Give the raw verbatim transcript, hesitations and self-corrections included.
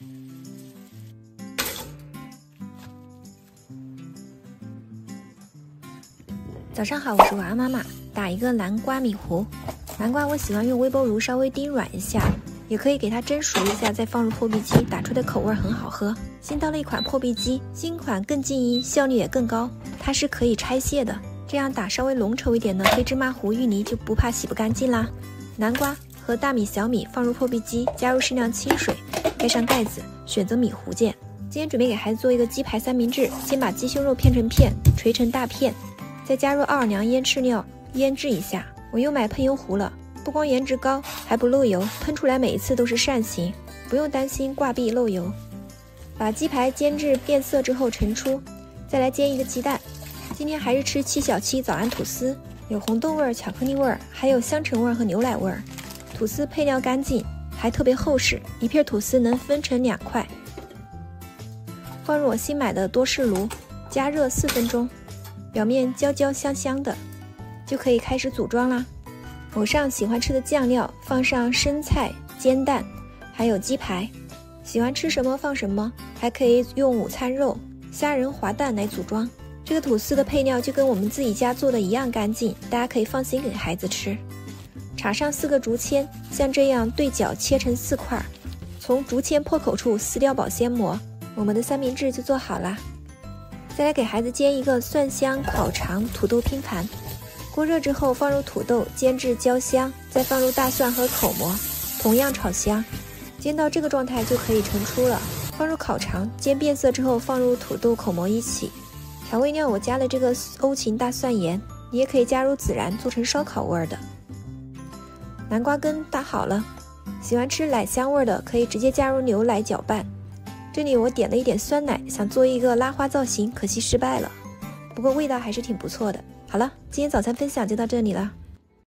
早上好，我是娃娃妈妈。打一个南瓜米糊，南瓜我喜欢用微波炉稍微叮软一下，也可以给它蒸熟一下，再放入破壁机，打出的口味很好喝。新到了一款破壁机，新款更静音，效率也更高，它是可以拆卸的，这样打稍微浓稠一点的黑芝麻糊芋泥就不怕洗不干净啦。南瓜和大米、小米放入破壁机，加入适量清水，盖上盖子，选择米糊件。今天准备给孩子做一个鸡排三明治，先把鸡胸肉片成片，捶成大片。再加入奥尔良腌制料腌制一下，我又买喷油壶了，不光颜值高，还不漏油，喷出来每一次都是扇形，不用担心挂壁漏油。把鸡排煎至变色之后盛出，再来煎一个鸡蛋。今天还是吃七小七早安吐司，有红豆味、巧克力味，还有香橙味和牛奶味。吐司配料干净，还特别厚实，一片吐司能分成两块。放入我新买的多士炉，加热四分钟。表面焦焦香香的，就可以开始组装啦。抹上喜欢吃的酱料，放上生菜、煎蛋，还有鸡排，喜欢吃什么放什么，还可以用午餐肉、虾仁滑蛋来组装。这个吐司的配料就跟我们自己家做的一样干净，大家可以放心给孩子吃。插上四个竹签，像这样对角切成四块，从竹签破口处撕掉保鲜膜，我们的三明治就做好啦。再来给孩子煎一个蒜香烤肠土豆拼盘，锅热之后放入土豆煎至焦香，再放入大蒜和口蘑，同样炒香，煎到这个状态就可以盛出了。放入烤肠，煎变色之后放入土豆、口蘑一起。调味料我加了这个欧芹大蒜盐，你也可以加入孜然做成烧烤味的。南瓜根打好了，喜欢吃奶香味的可以直接加入牛奶搅拌。这里我点了一点酸奶，想做一个拉花造型，可惜失败了，不过味道还是挺不错的。好了，今天早餐分享就到这里了。